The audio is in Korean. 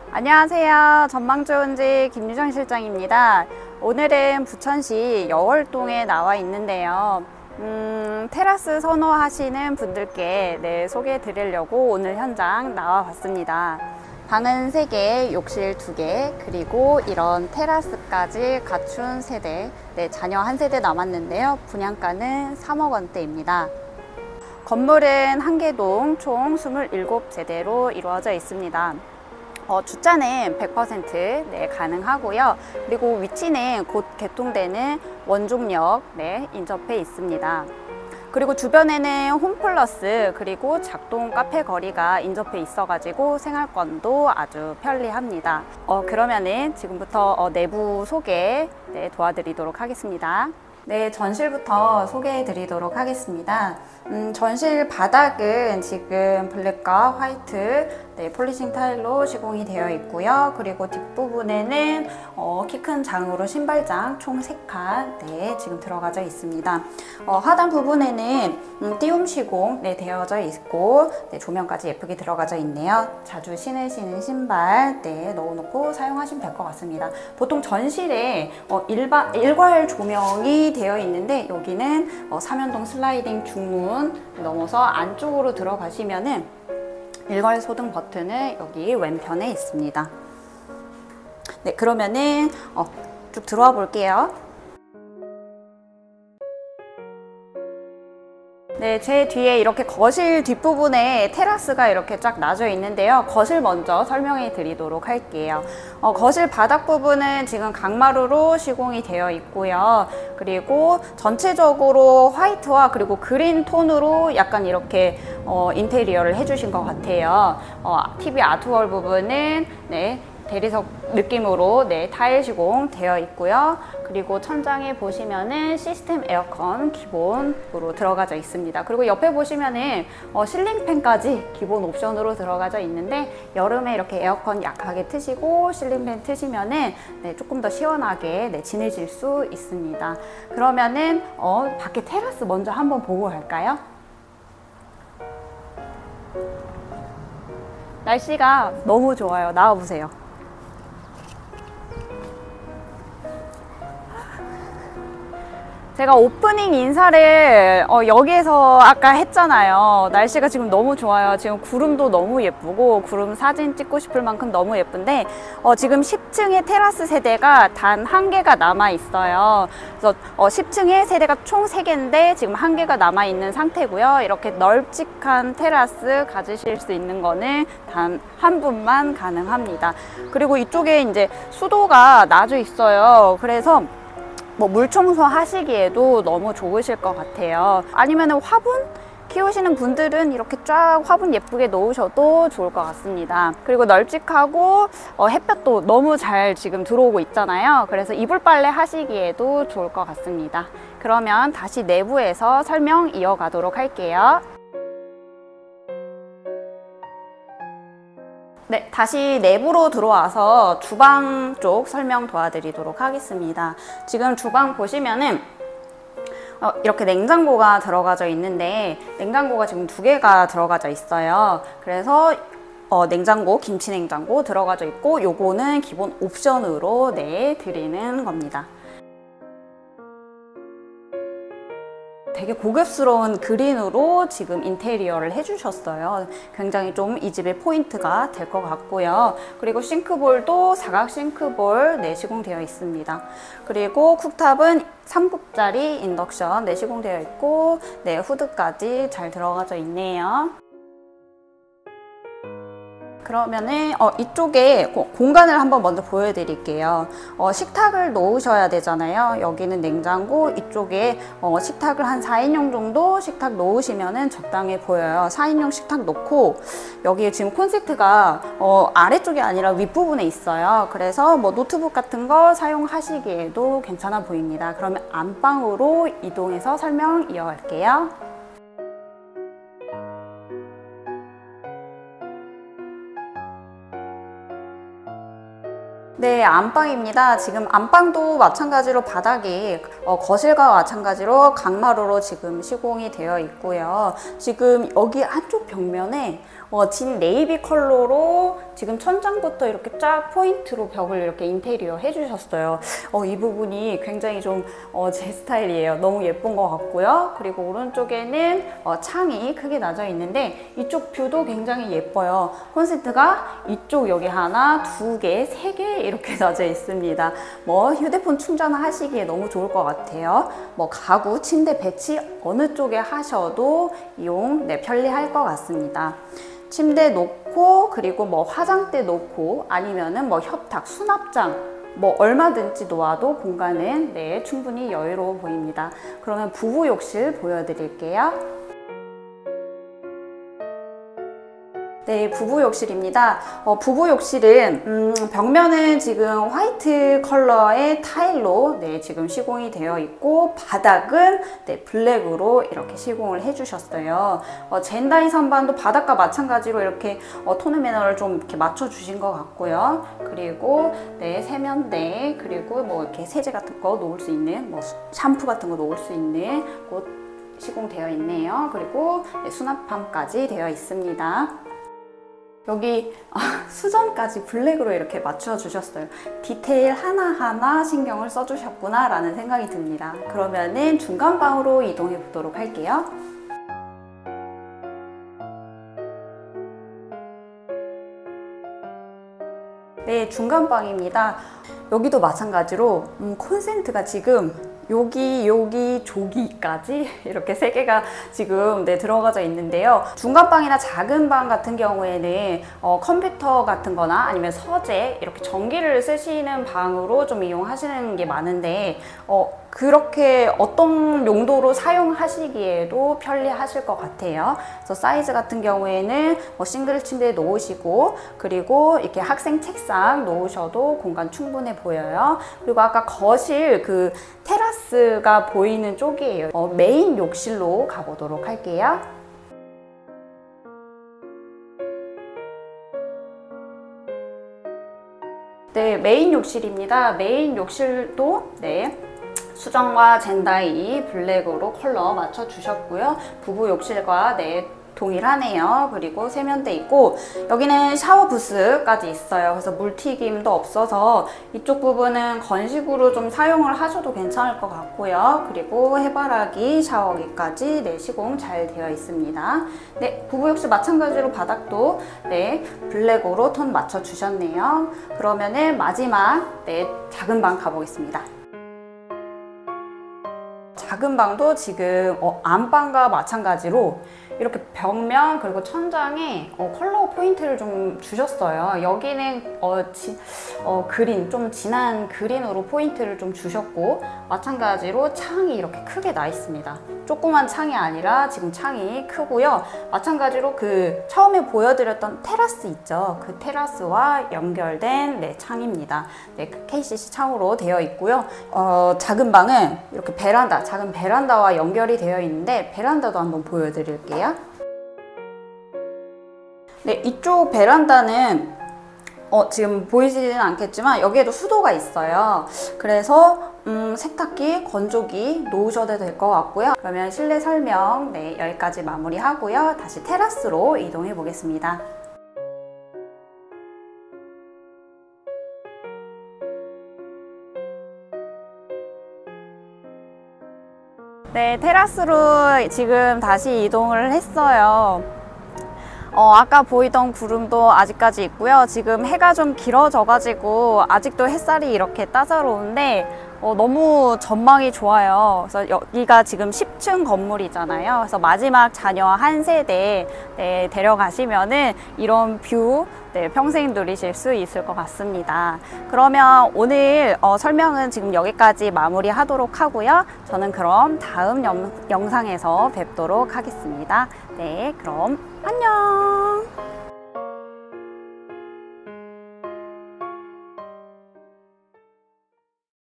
안녕하세요. 전망좋은집 김유정 실장입니다. 오늘은 부천시 여월동에 나와 있는데요. 테라스 선호하시는 분들께 소개해 드리려고 오늘 현장 나와 봤습니다. 방은 3개, 욕실 2개, 그리고 이런 테라스까지 갖춘 세대, 자녀 1세대 남았는데요. 분양가는 3억 원대입니다. 건물은 1개동 총 27세대로 이루어져 있습니다. 주차는 100% 가능하고요. 그리고 위치는 곧 개통되는 원종역 인접해 있습니다. 그리고 주변에는 홈플러스 그리고 작동 카페 거리가 인접해 있어가지고 생활권도 아주 편리합니다. 그러면은 지금부터 내부 소개 도와드리도록 하겠습니다. 전실부터 소개해 드리도록 하겠습니다. 전실 바닥은 지금 블랙과 화이트 폴리싱 타일로 시공이 되어 있고요. 그리고 뒷부분에는 키 큰 장으로 신발장 총 3칸 지금 들어가져 있습니다. 하단 부분에는 띄움 시공 되어져 있고 조명까지 예쁘게 들어가져 있네요. 자주 신으시는 신발 넣어놓고 사용하시면 될 것 같습니다. 보통 전실에 일괄 조명이 되어 있는데 여기는 삼연동 슬라이딩 중문 넘어서 안쪽으로 들어가시면은 일괄 소등 버튼은 여기 왼편에 있습니다. 그러면은 쭉 들어와 볼게요. 제 뒤에 이렇게 거실 뒷부분에 테라스가 이렇게 쫙 놔져 있는데요. 거실 먼저 설명해 드리도록 할게요. 거실 바닥 부분은 지금 강마루로 시공이 되어 있고요. 그리고 전체적으로 화이트와 그리고 그린 톤으로 약간 이렇게 인테리어를 해주신 것 같아요. TV 아트월 부분은 대리석 느낌으로 타일 시공 되어 있고요. 그리고 천장에 보시면은 시스템 에어컨 기본으로 들어가져 있습니다. 그리고 옆에 보시면은 실링팬까지 기본 옵션으로 들어가져 있는데 여름에 이렇게 에어컨 약하게 트시고 실링팬 트시면은 조금 더 시원하게 지내실 수 있습니다. 그러면은 밖에 테라스 먼저 한번 보고 갈까요? 날씨가 너무 좋아요. 나와 보세요. 제가 오프닝 인사를 여기에서 아까 했잖아요. 날씨가 지금 너무 좋아요. 지금 구름도 너무 예쁘고 구름 사진 찍고 싶을 만큼 너무 예쁜데 지금 10층의 테라스 세대가 단 1개가 남아 있어요. 그래서 10층의 세대가 총 3개인데 지금 1개가 남아 있는 상태고요. 이렇게 널찍한 테라스 가지실 수 있는 거는 단 한 분만 가능합니다. 그리고 이쪽에 이제 수도가 놔져 있어요. 그래서 물 청소 하시기에도 너무 좋으실 것 같아요. 아니면 화분 키우시는 분들은 이렇게 쫙 화분 예쁘게 놓으셔도 좋을 것 같습니다. 그리고 널찍하고 햇볕도 너무 잘 지금 들어오고 있잖아요. 그래서 이불 빨래 하시기에도 좋을 것 같습니다. 그러면 다시 내부에서 설명 이어가도록 할게요. 다시 내부로 들어와서 주방 쪽 설명 도와드리도록 하겠습니다. 지금 주방 보시면은 이렇게 냉장고가 들어가져 있는데 냉장고가 지금 2개가 들어가져 있어요. 그래서 냉장고, 김치 냉장고 들어가져 있고 요거는 기본 옵션으로 드리는 겁니다. 되게 고급스러운 그린으로 지금 인테리어를 해주셨어요. 굉장히 좀 이 집의 포인트가 될 것 같고요. 그리고 싱크볼도 사각 싱크볼 시공되어 있습니다. 그리고 쿡탑은 3급짜리 인덕션 시공되어 있고 후드까지 잘 들어가져 있네요. 그러면은 이쪽에 공간을 한번 먼저 보여드릴게요. 식탁을 놓으셔야 되잖아요. 여기는 냉장고, 이쪽에 식탁을 한 4인용 정도 식탁 놓으시면은 적당해 보여요. 4인용 식탁 놓고 여기에 지금 콘센트가 아래쪽이 아니라 윗부분에 있어요. 그래서 노트북 같은 거 사용하시기에도 괜찮아 보입니다. 그러면 안방으로 이동해서 설명 이어갈게요. 네, 안방입니다. 지금 안방도 마찬가지로 바닥이 거실과 마찬가지로 강마루로 지금 시공이 되어 있고요. 지금 여기 한쪽 벽면에 진 네이비 컬러로 지금 천장부터 이렇게 쫙 포인트로 벽을 이렇게 인테리어 해주셨어요. 이 부분이 굉장히 좀 제 스타일이에요. 너무 예쁜 것 같고요. 그리고 오른쪽에는 창이 크게 나져 있는데 이쪽 뷰도 굉장히 예뻐요. 콘센트가 이쪽 여기 하나, 두 개, 세 개 이렇게 나져 있습니다. 뭐 휴대폰 충전하시기에 너무 좋을 것 같아요. 뭐 가구, 침대 배치 어느 쪽에 하셔도 이용 편리할 것 같습니다. 침대 놓고 그리고 뭐 화장대 놓고 아니면은 뭐 협탁, 수납장 뭐 얼마든지 놓아도 공간은 충분히 여유로워 보입니다. 그러면 부부 욕실 보여드릴게요. 네, 부부 욕실입니다. 부부 욕실은 벽면은 지금 화이트 컬러의 타일로 지금 시공이 되어 있고 바닥은 블랙으로 이렇게 시공을 해주셨어요. 젠다이 선반도 바닥과 마찬가지로 이렇게 톤 매너를 좀 이렇게 맞춰주신 것 같고요. 그리고 세면대 그리고 뭐 이렇게 세제 같은 거 놓을 수 있는 뭐 샴푸 같은 거 놓을 수 있는 곳 시공되어 있네요. 그리고 수납함까지 되어 있습니다. 여기 수전까지 블랙으로 이렇게 맞춰 주셨어요. 디테일 하나하나 신경을 써주셨구나 라는 생각이 듭니다. 그러면은 중간방으로 이동해 보도록 할게요. 네, 중간방입니다. 여기도 마찬가지로 콘센트가 지금 여기 조기까지 이렇게 세 개가 지금 들어가져 있는데요. 중간방이나 작은 방 같은 경우에는 컴퓨터 같은 거나 아니면 서재 이렇게 전기를 쓰시는 방으로 좀 이용하시는 게 많은데 그렇게 어떤 용도로 사용하시기에도 편리하실 것 같아요. 그래서 사이즈 같은 경우에는 뭐 싱글 침대 놓으시고 그리고 이렇게 학생 책상 놓으셔도 공간 충분해 보여요. 그리고 아까 거실 그 테라스가 보이는 쪽이에요. 메인 욕실로 가보도록 할게요. 네, 메인 욕실입니다. 메인 욕실도 수정과 젠다이 블랙으로 컬러 맞춰 주셨고요. 부부 욕실과 동일하네요. 그리고 세면대 있고 여기는 샤워 부스까지 있어요. 그래서 물튀김도 없어서 이쪽 부분은 건식으로 좀 사용을 하셔도 괜찮을 것 같고요. 그리고 해바라기 샤워기까지 시공 잘 되어 있습니다. 부부 욕실 마찬가지로 바닥도 블랙으로 톤 맞춰 주셨네요. 그러면은 마지막 작은 방 가보겠습니다. 작은 방도 지금 안방과 마찬가지로 이렇게 벽면 그리고 천장에 컬러 포인트를 좀 주셨어요. 여기는 그린, 좀 진한 그린으로 포인트를 좀 주셨고 마찬가지로 창이 이렇게 크게 나 있습니다. 조그만 창이 아니라 지금 창이 크고요. 마찬가지로 그 처음에 보여드렸던 테라스 있죠. 그 테라스와 연결된 창입니다. 그 KCC 창으로 되어 있고요. 작은 방은 이렇게 작은 베란다와 연결이 되어 있는데 베란다도 한번 보여드릴게요. 이쪽 베란다는 지금 보이지는 않겠지만 여기에도 수도가 있어요. 그래서 세탁기, 건조기 놓으셔도 될 것 같고요. 그러면 실내 설명 여기까지 마무리하고요. 다시 테라스로 이동해 보겠습니다. 테라스로 지금 다시 이동을 했어요. 아까 보이던 구름도 아직까지 있고요. 지금 해가 좀 길어져 가지고 아직도 햇살이 이렇게 따사로운데 너무 전망이 좋아요. 그래서 여기가 지금 10층 건물이잖아요. 그래서 마지막 자녀 한 세대 데려가시면은 이런 뷰 평생 누리실 수 있을 것 같습니다. 그러면 오늘 설명은 지금 여기까지 마무리하도록 하고요. 저는 그럼 다음 영상에서 뵙도록 하겠습니다. 그럼 안녕.